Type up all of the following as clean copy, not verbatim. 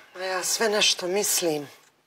Ja sve nešto mislim.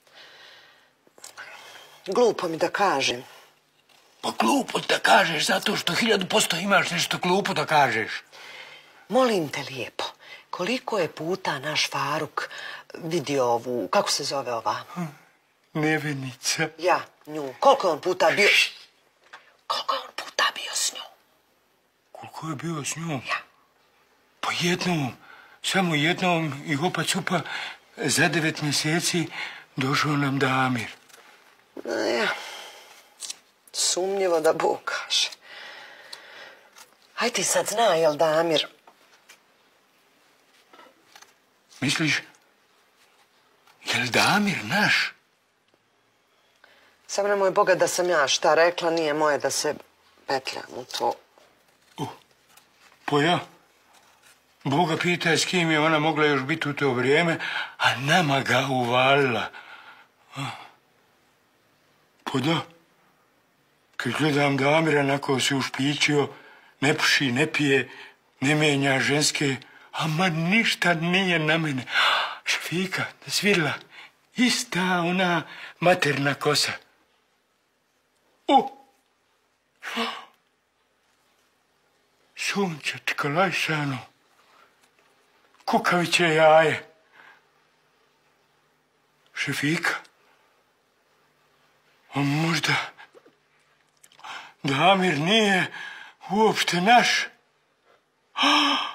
Glupo mi da kažem. Pa glupo da kažeš zato što 1000% imaš nešto glupo da kažeš. Molim te lijepo, koliko je puta naš Faruk vidio ovu, kako se zove ova? Nevenica. Ja, nju. Koliko je on puta bio... Koliko je on puta bio s njom? Koliko je bio s njom? Ja. Pa jednom, samo jednom i opa cupa za 9 mjeseci došao nam Damir. Ja. Sumnjivo da Bog kaže. Aj ti sad zna, jel Damir? Misliš, jel Damir naš? Samo nemoj Boga da sam ja šta rekla, nije moje da se petljam u to. Pa ja. Boga pita s kim je ona mogla još biti u to vrijeme, a nama ga uvalila. Pa da. Kad gledam Damira, onako se ušpičio, ne puši, ne pije, ne menja ženske, ama ništa nije na mene. Šefika, svirla, ista ona materna kosa. Sunčetko lajsano, kukaviće jaje. Šefika, a možda Damir nije uopšte naš?